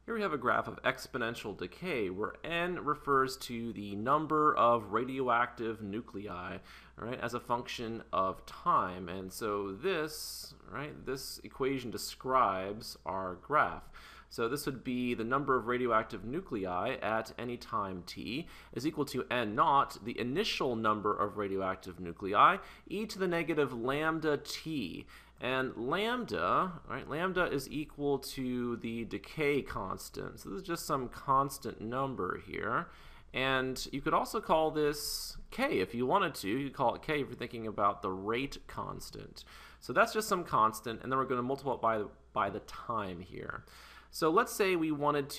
Here we have a graph of exponential decay where n refers to the number of radioactive nuclei, right, as a function of time. And so this equation describes our graph. So this would be the number of radioactive nuclei at any time t is equal to n naught, the initial number of radioactive nuclei, e to the negative lambda t. And lambda, right, lambda is equal to the decay constant. So this is just some constant number here. And you could also call this k if you wanted to. You could call it k if you're thinking about the rate constant. So that's just some constant, and then we're going to multiply it by the time here. So let's say we wanted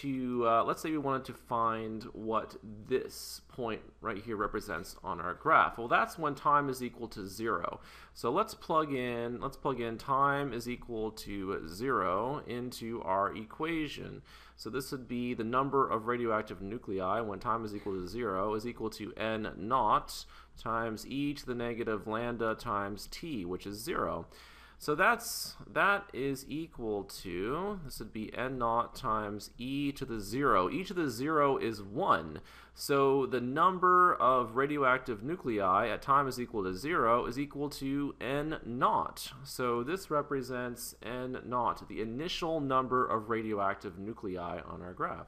to find what this point right here represents on our graph. Well, that's when time is equal to 0. So let's plug in time is equal to 0 into our equation. So this would be the number of radioactive nuclei when time is equal to 0 is equal to n naught times e to the negative lambda times t, which is 0. So that is equal to, this would be n naught times e to the 0. E to the 0 is 1. So the number of radioactive nuclei at time is equal to 0 is equal to n naught. So this represents n naught, the initial number of radioactive nuclei on our graph.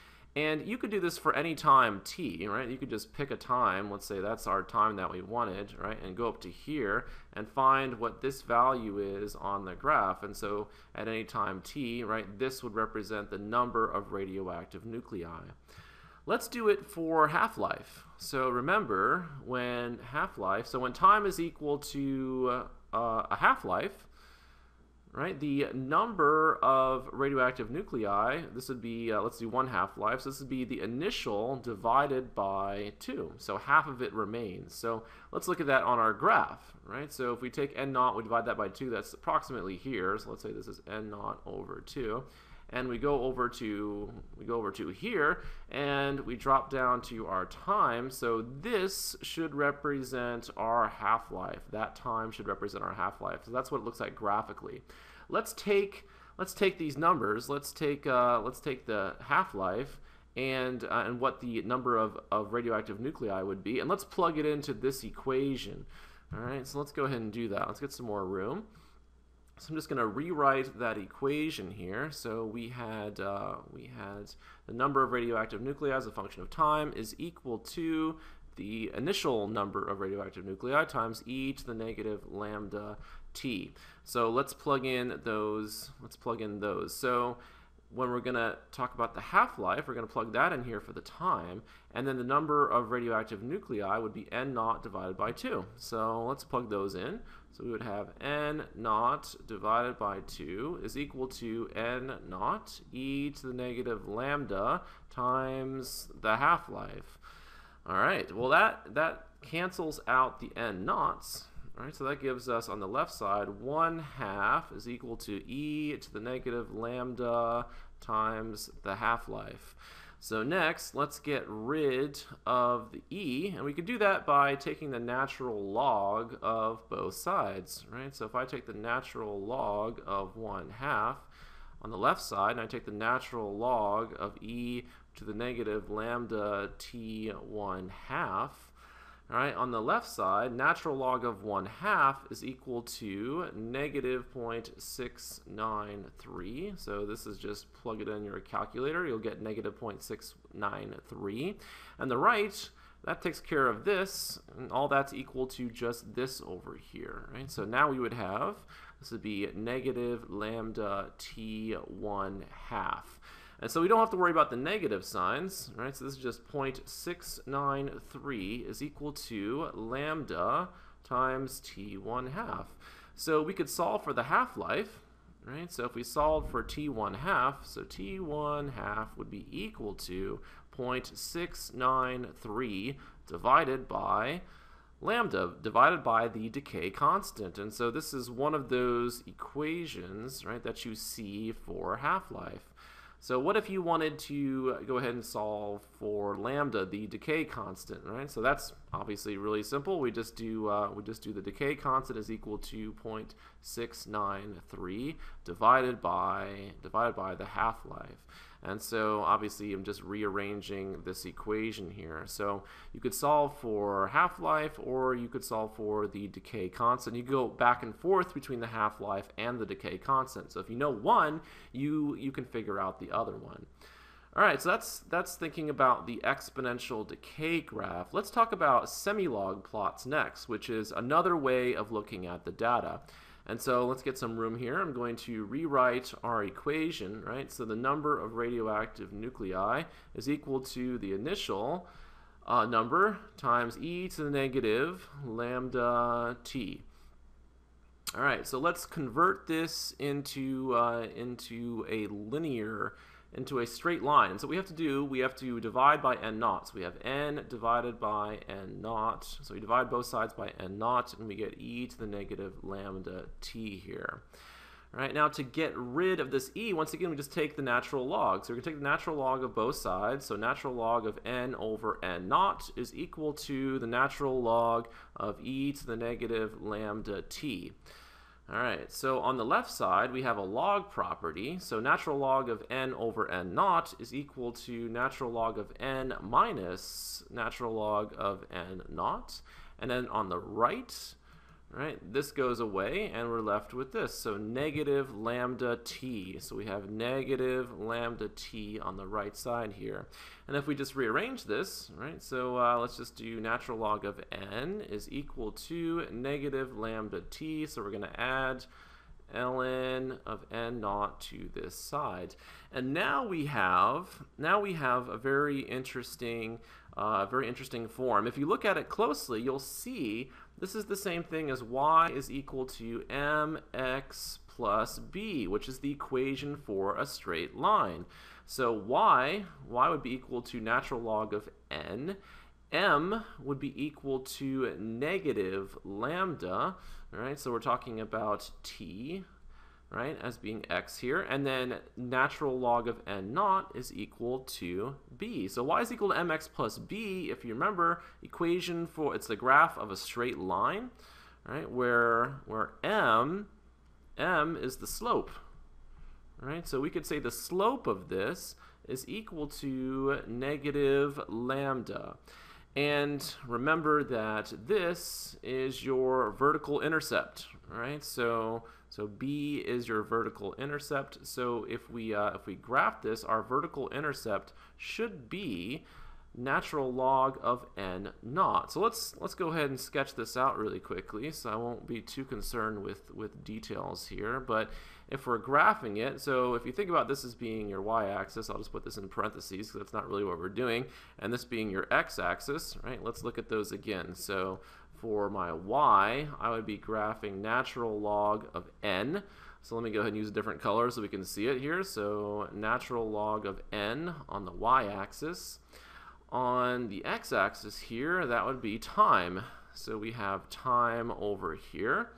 And you could do this for any time t, right? You could just pick a time, let's say that's our time that we wanted, right? And go up to here and find what this value is on the graph. And so at any time t, right, this would represent the number of radioactive nuclei. Let's do it for half-life. So remember, when time is equal to a half-life, right, the number of radioactive nuclei, this would be, let's do 1 half-life, so this would be the initial divided by 2. So half of it remains. So let's look at that on our graph, right? So if we take n naught, we divide that by 2, that's approximately here. So let's say this is n naught over 2. And we go over to here, and we drop down to our time. So this should represent our half-life. That time should represent our half-life. So that's what it looks like graphically. Let's take these numbers. Let's take the half-life and what the number of radioactive nuclei would be, and let's plug it into this equation. All right. So let's go ahead and do that. Let's get some more room. So I'm just going to rewrite that equation here. So we had the number of radioactive nuclei as a function of time is equal to the initial number of radioactive nuclei times e to the negative lambda t. So let's plug in those. So when we're going to talk about the half-life, we're going to plug that in here for the time, and then the number of radioactive nuclei would be n naught divided by 2. So let's plug those in. So we would have n naught divided by 2 is equal to n naught e to the negative lambda times the half-life. All right, well that cancels out the n naughts. All right, so that gives us on the left side 1/2 is equal to e to the negative lambda times the half-life. So next, let's get rid of the e, and we can do that by taking the natural log of both sides, right? So if I take the natural log of 1/2 on the left side, and I take the natural log of e to the negative lambda t 1/2, all right, on the left side, natural log of 1/2 is equal to negative 0.693. So this is just plug it in your calculator. You'll get negative 0.693. And the right, that takes care of this, and all that's equal to just this over here, right? So now we would have, this would be negative lambda t 1/2. And so we don't have to worry about the negative signs, right? So this is just 0.693 is equal to lambda times t 1/2. So we could solve for the half-life, right? So if we solved for t 1/2, so t 1/2 would be equal to 0.693 divided by lambda, divided by the decay constant. And so this is one of those equations, right, that you see for half-life. So what if you wanted to go ahead and solve for lambda, the decay constant, right? So that's obviously really simple. We just do the decay constant is equal to 0.693 divided by the half-life. And so obviously I'm just rearranging this equation here. So you could solve for half-life, or you could solve for the decay constant. You go back and forth between the half-life and the decay constant. So if you know one, you can figure out the other one. All right, so that's thinking about the exponential decay graph. Let's talk about semi-log plots next, which is another way of looking at the data. And so let's get some room here. I'm going to rewrite our equation, right? So the number of radioactive nuclei is equal to the initial number times e to the negative lambda t. All right, so let's convert this into a straight line. And so what we have to divide by n naught. So we have n divided by n naught. So we divide both sides by n naught, and we get e to the negative lambda t here. All right, now to get rid of this e, once again, we just take the natural log. So we're going to take the natural log of both sides. So natural log of n over n naught is equal to the natural log of e to the negative lambda t. All right, so on the left side, we have a log property. So natural log of n over n naught is equal to natural log of n minus natural log of n naught. And then on the right, this goes away, and we're left with this. So negative lambda t. So we have negative lambda t on the right side here. And if we just rearrange this, so let's just do natural log of n is equal to negative lambda t. So we're going to add ln of n naught to this side. And now we have a very interesting form. If you look at it closely, you'll see this is the same thing as y is equal to mx plus b, which is the equation for a straight line. So y would be equal to natural log of n. M would be equal to negative lambda, so we're talking about t, as being x here, and then natural log of n naught is equal to b. So y is equal to mx plus b, if you remember, equation for, it's the graph of a straight line, where m is the slope, so we could say the slope of this is equal to negative lambda. And remember that this is your vertical intercept, So b is your vertical intercept. So if we graph this, our vertical intercept should be natural log of n naught. So let's go ahead and sketch this out really quickly. So I won't be too concerned with details here, but if we're graphing it, so if you think about this as being your y-axis, I'll just put this in parentheses because that's not really what we're doing, and this being your x-axis, let's look at those again. So for my y, I would be graphing natural log of n. So let me go ahead and use a different color so we can see it here. So natural log of n on the y-axis. On the x-axis here, that would be time. So we have time over here.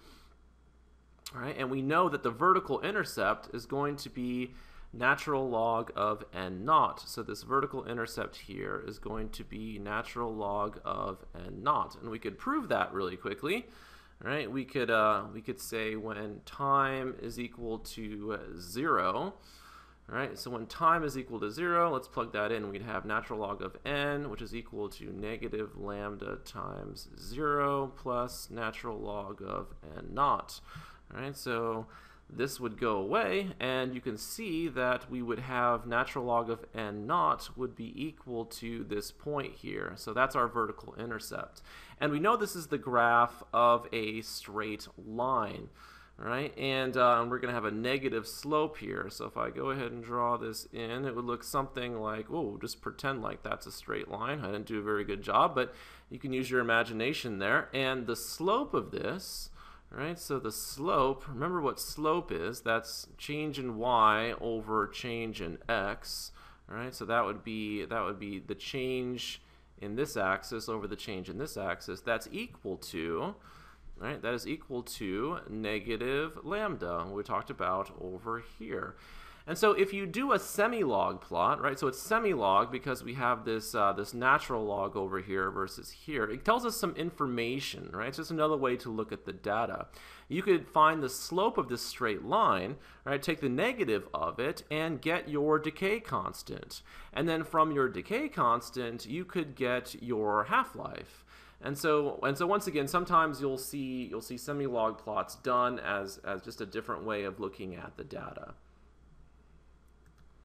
And we know that the vertical intercept is going to be natural log of n naught. So this vertical intercept here is going to be natural log of n naught. And we could prove that really quickly. We could say when time is equal to 0, so when time is equal to 0, let's plug that in. We'd have natural log of n, which is equal to negative lambda times 0 plus natural log of n naught. So this would go away, and you can see that we would have natural log of n naught would be equal to this point here. So that's our vertical intercept. And we know this is the graph of a straight line. And we're going to have a negative slope here. So if I go ahead and draw this in, it would look something like, just pretend like that's a straight line. I didn't do a very good job, but you can use your imagination there. And the slope of this, so the slope, remember what slope is, that's change in y over change in x, so that would be the change in this axis over the change in this axis. That's equal to, that is equal to negative lambda, we talked about over here. And so if you do a semi-log plot, right, so it's semi-log because we have this, this natural log over here versus here, it tells us some information, right? It's just another way to look at the data. You could find the slope of this straight line, right, take the negative of it, and get your decay constant. And then from your decay constant, you could get your half-life. And so once again, sometimes you'll see semi-log plots done as just a different way of looking at the data.